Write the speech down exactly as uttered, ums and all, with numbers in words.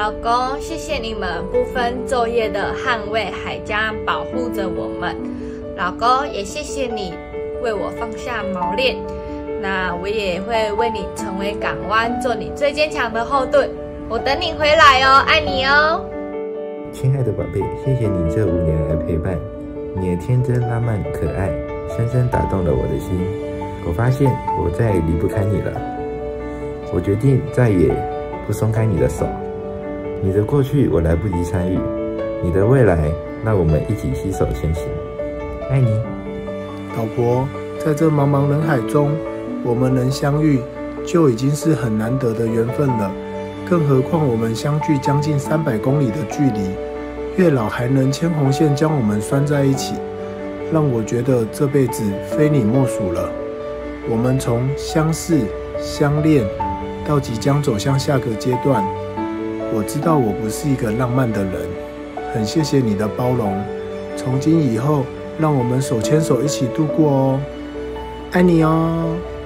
老公，谢谢你们不分昼夜的捍卫海疆，保护着我们。老公，也谢谢你为我放下锚链，那我也会为你成为港湾，做你最坚强的后盾。我等你回来哦，爱你哦。 亲爱的宝贝，谢谢你这五年来陪伴，你的天真浪漫可爱，深深打动了我的心。我发现我再也离不开你了，我决定再也不松开你的手。你的过去我来不及参与，你的未来让我们一起携手前行。爱你。 老婆，在这茫茫人海中，我们能相遇就已经是很难得的缘分了，更何况我们相距将近三百公里的距离，月老还能牵红线将我们拴在一起，让我觉得这辈子非你莫属了。我们从相识、相恋到即将走向下个阶段，我知道我不是一个浪漫的人，很谢谢你的包容。从今以后，让我们手牵手一起度过哦，爱你哦。